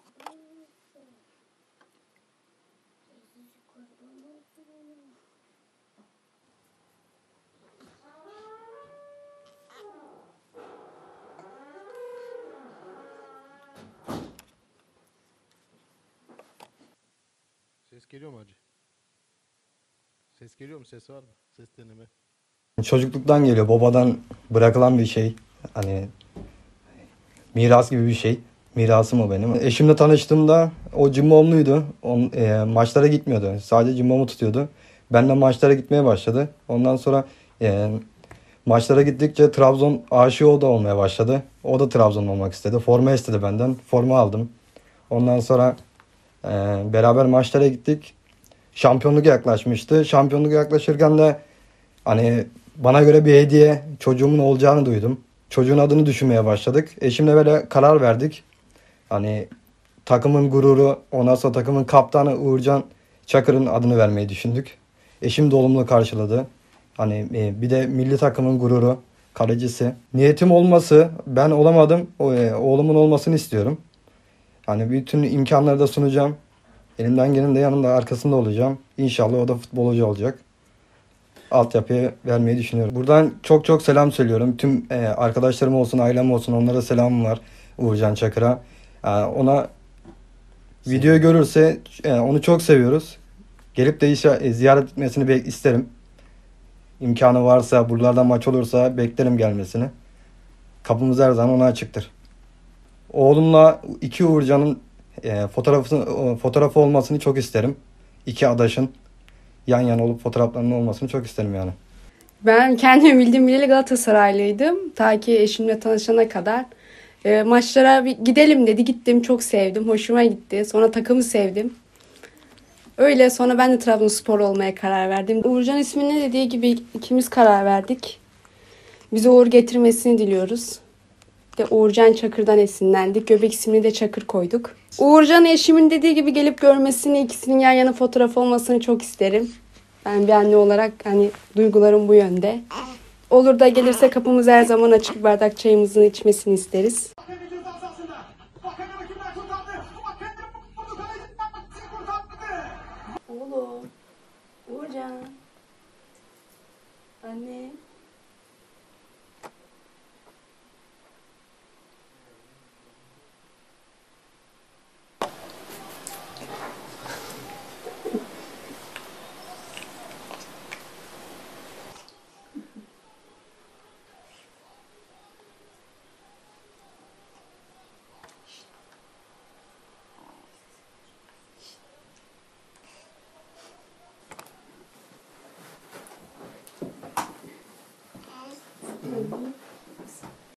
Ses geliyor mu hacı? Ses geliyor mu? Ses var mı? Ses deneme. Çocukluktan geliyor. Babadan bırakılan bir şey. Hani miras gibi bir şey. Mirasım o benim. Eşimle tanıştığımda o cimbomluydu. Maçlara gitmiyordu. Sadece cimbomu tutuyordu. Ben de maçlara gitmeye başladı. Ondan sonra maçlara gittikçe Trabzon aşığı o da olmaya başladı. O da Trabzon olmak istedi. Forma istedi benden. Forma aldım. Ondan sonra beraber maçlara gittik. Şampiyonluk yaklaşmıştı. Şampiyonluk yaklaşırken de hani bana göre bir hediye çocuğumun olacağını duydum. Çocuğun adını düşünmeye başladık. Eşimle böyle karar verdik. Hani takımın gururu, ondan sonra takımın kaptanı Uğurcan Çakır'ın adını vermeyi düşündük. Eşim de olumlu karşıladı. Hani bir de milli takımın gururu, kalecisi. Niyetim olması, ben olamadım. Oğlumun olmasını istiyorum. Hani bütün imkanları da sunacağım. Elimden gelenin de yanında arkasında olacağım. İnşallah o da futbolcu olacak. Altyapıya vermeyi düşünüyorum. Buradan çok çok selam söylüyorum. Tüm arkadaşlarım olsun, ailem olsun onlara selamım var Uğurcan Çakır'a. Ona video görürse onu çok seviyoruz. Gelip de ziyaret etmesini isterim. İmkanı varsa, buralardan maç olursa beklerim gelmesini. Kapımız her zaman ona açıktır. Oğlumla iki Uğurcan'ın fotoğrafı olmasını çok isterim. İki adaşın yan yana olup fotoğraflarının olmasını çok isterim yani. Ben kendim bildiğim bileli Galatasaraylıydım. Ta ki eşimle tanışana kadar. Maçlara bir gidelim dedi. Gittim, çok sevdim. Hoşuma gitti. Sonra takımı sevdim. Öyle sonra ben de Trabzonspor olmaya karar verdim. Uğurcan ismini dediği gibi ikimiz karar verdik. Bize uğur getirmesini diliyoruz. De Uğurcan Çakır'dan esinlendik. Göbek ismini de Çakır koyduk. Uğurcan eşimin dediği gibi gelip görmesini, ikisinin yan yana fotoğraf olmasını çok isterim. Ben bir anne olarak hani duygularım bu yönde. Olur da gelirse kapımız her zaman açık, bir bardak çayımızın içmesini isteriz. Oğlum, Uğurcan, anne.